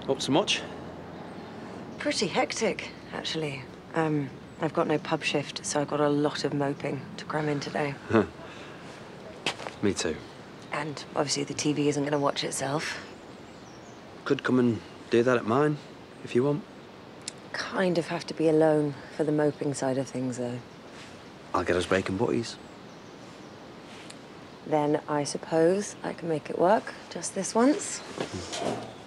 Up so much? Pretty hectic, actually. I've got no pub shift, so I've got a lot of moping to cram in today. Me too. And obviously the TV isn't going to watch itself. Could come and do that at mine, if you want. Kind of have to be alone for the moping side of things, though. I'll get us bacon butties. Then I suppose I can make it work, just this once.